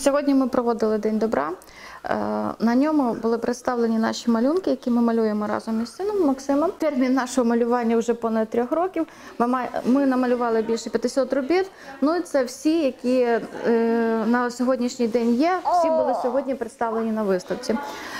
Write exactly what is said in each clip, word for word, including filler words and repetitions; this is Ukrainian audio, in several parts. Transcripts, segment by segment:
Сьогодні ми проводили День добра. На ньому були представлені наші малюнки, які ми малюємо разом із сином Максимом. Термін нашого малювання вже понад трьох років. Ми намалювали більше п'ятисот робіт. Ну і це всі, які на сьогоднішній день є, всі були сьогодні представлені на виставці.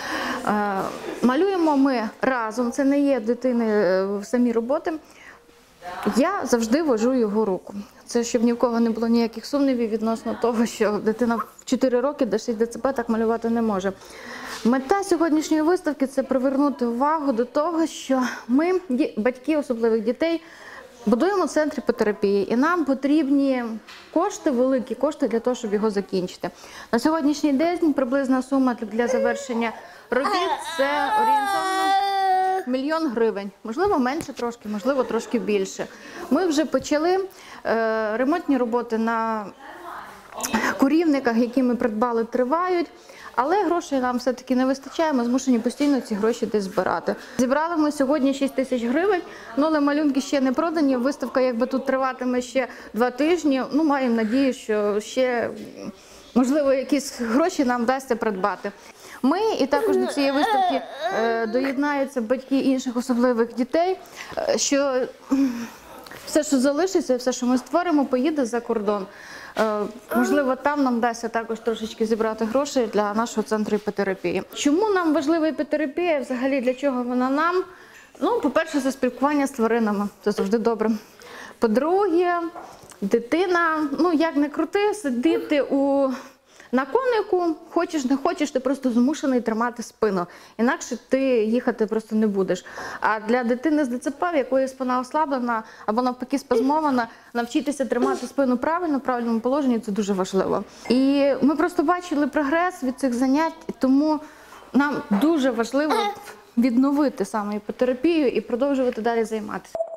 Малюємо ми разом, це не є дитини самі роботи. Я завжди вожу його руку. Це щоб ні в кого не було ніяких сумнівів відносно того, що дитина в чотири роки до шість децибел так малювати не може. Мета сьогоднішньої виставки – це привернути увагу до того, що ми, батьки особливих дітей, будуємо центр іпотерапії, і нам потрібні кошти, великі кошти для того, щоб його закінчити. На сьогоднішній день приблизна сума для завершення робіт – це орієнтовно мільйон гривень. Можливо, менше трошки, можливо, трошки більше. Ми вже почали е, ремонтні роботи на курівниках, які ми придбали, тривають. Але грошей нам все-таки не вистачає, ми змушені постійно ці гроші десь збирати. Зібрали ми сьогодні шість тисяч гривень, ну, але малюнки ще не продані, виставка якби тут триватиме ще два тижні. Ну, маємо надію, що ще, можливо, якісь гроші нам вдасться придбати. Ми і також до цієї виставки е, доєднаються батьки інших особливих дітей, е, що все, що залишиться, все, що ми створимо, поїде за кордон. Е, можливо, там нам вдасться також трошечки зібрати гроші для нашого центру іпотерапії. Чому нам важлива іпотерапія, взагалі для чого вона нам? Ну, по-перше, це спілкування з тваринами, це завжди добре. По-друге, дитина, ну як не крути, сидіти у... на конику, хочеш не хочеш, ти просто змушений тримати спину. Інакше ти їхати просто не будеш. А для дитини з ДЦП, в якої спина ослаблена або навпаки спазмована, навчитися тримати спину правильно, в правильному положенні – це дуже важливо. І ми просто бачили прогрес від цих занять, тому нам дуже важливо відновити саме іпотерапію і продовжувати далі займатися.